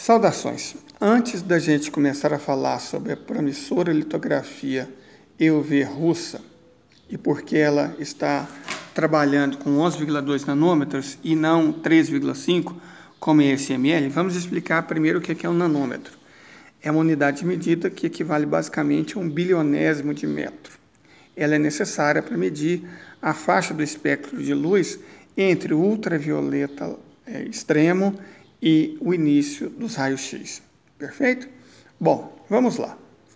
Saudações! Antes da gente começar a falar sobre a promissora litografia EUV russa e por que ela está trabalhando com 11,2 nanômetros e não 3,5 como é SML, vamos explicar primeiro o que é um nanômetro. É uma unidade de medida que equivale basicamente a 1 bilionésimo de metro. Ela é necessária para medir a faixa do espectro de luz entre o ultravioleta extremo e o início dos raios-x. Perfeito? Bom, vamos lá.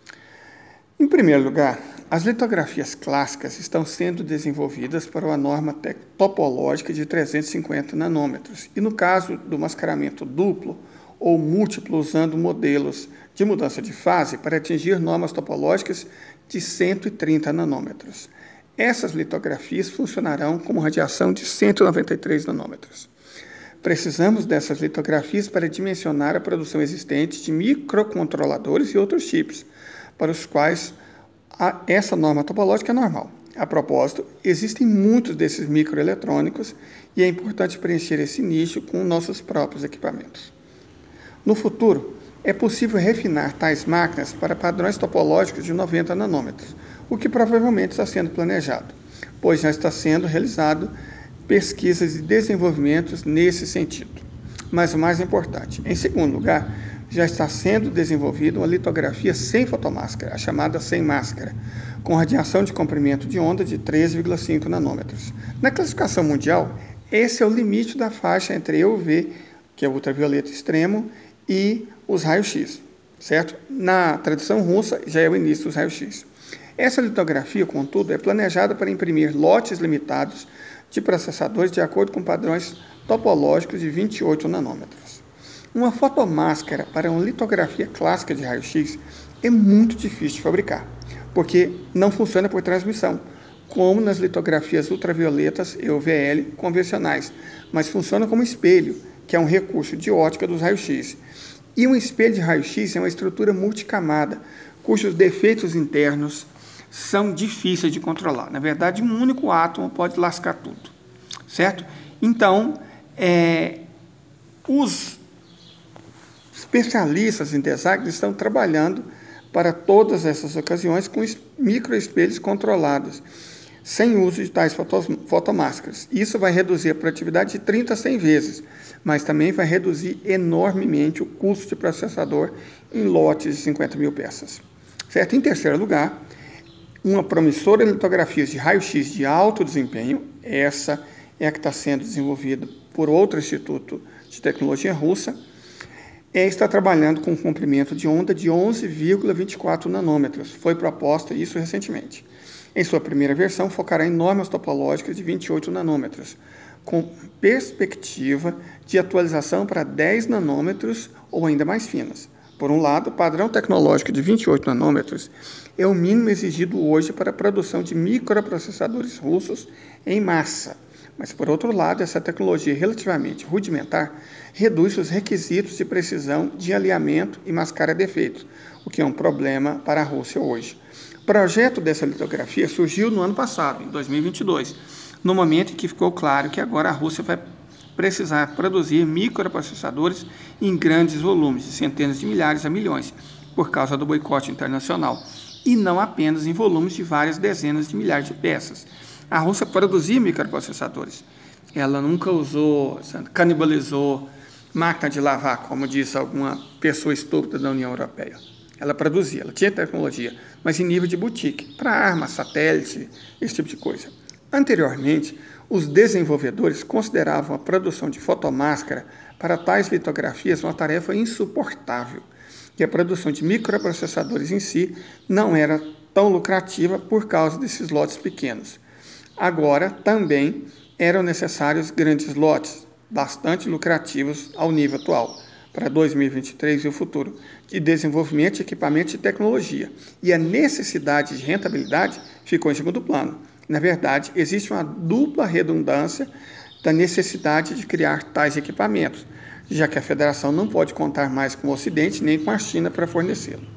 Em primeiro lugar, as litografias clássicas estão sendo desenvolvidas para uma norma topológica de 350 nanômetros e no caso do mascaramento duplo ou múltiplo usando modelos de mudança de fase para atingir normas topológicas de 130 nanômetros. Essas litografias funcionarão como radiação de 193 nanômetros. Precisamos dessas litografias para dimensionar a produção existente de microcontroladores e outros chips, para os quais essa norma topológica é normal. A propósito, existem muitos desses microeletrônicos e é importante preencher esse nicho com nossos próprios equipamentos. No futuro, é possível refinar tais máquinas para padrões topológicos de 90 nanômetros, o que provavelmente está sendo planejado, pois já está sendo realizado pesquisas e desenvolvimentos nesse sentido. Mas o mais importante, em segundo lugar, já está sendo desenvolvida uma litografia sem fotomáscara, a chamada sem máscara, com radiação de comprimento de onda de 3,5 nanômetros. Na classificação mundial, esse é o limite da faixa entre EUV, que é o ultravioleta extremo, e os raios-x, certo? Na tradição russa, já é o início dos raios-x. Essa litografia, contudo, é planejada para imprimir lotes limitados de processadores de acordo com padrões topológicos de 28 nanômetros. Uma fotomáscara para uma litografia clássica de raio-x é muito difícil de fabricar, porque não funciona por transmissão, como nas litografias ultravioletas EUVL convencionais, mas funciona como espelho, que é um recurso de ótica dos raios-x. E um espelho de raio-x é uma estrutura multicamada, cujos defeitos internos são difíceis de controlar. Na verdade, um único átomo pode lascar tudo, certo? Então, os especialistas em design estão trabalhando para todas essas ocasiões com microespelhos controlados, sem uso de tais fotomáscaras. Isso vai reduzir a produtividade de 30 a 100 vezes, mas também vai reduzir enormemente o custo de processador em lotes de 50 mil peças. Certo? Em terceiro lugar, uma promissora litografia de raio-x de alto desempenho, essa é a que está sendo desenvolvida por outro instituto de tecnologia russa, está trabalhando com um comprimento de onda de 11,24 nanômetros. Foi proposta isso recentemente. Em sua primeira versão, focará em normas topológicas de 28 nanômetros, com perspectiva de atualização para 10 nanômetros ou ainda mais finas. Por um lado, o padrão tecnológico de 28 nanômetros é o mínimo exigido hoje para a produção de microprocessadores russos em massa. Mas, por outro lado, essa tecnologia relativamente rudimentar reduz os requisitos de precisão de alinhamento e mascara defeitos, o que é um problema para a Rússia hoje. O projeto dessa litografia surgiu no ano passado, em 2022, no momento em que ficou claro que agora a Rússia vai precisar produzir microprocessadores em grandes volumes, de centenas de milhares a milhões, por causa do boicote internacional, e não apenas em volumes de várias dezenas de milhares de peças. A Rússia produzia microprocessadores. Ela nunca canibalizou máquina de lavar, como diz alguma pessoa estúpida da União Europeia. Ela produzia, ela tinha tecnologia, mas em nível de boutique, para armas, satélite, esse tipo de coisa. Anteriormente, os desenvolvedores consideravam a produção de fotomáscara para tais litografias uma tarefa insuportável, e a produção de microprocessadores em si não era tão lucrativa por causa desses lotes pequenos. Agora, também eram necessários grandes lotes, bastante lucrativos ao nível atual, para 2023 e o futuro, de desenvolvimento de equipamentos e tecnologia. E a necessidade de rentabilidade ficou em segundo plano. Na verdade, existe uma dupla redundância da necessidade de criar tais equipamentos, já que a Federação não pode contar mais com o Ocidente nem com a China para fornecê-lo.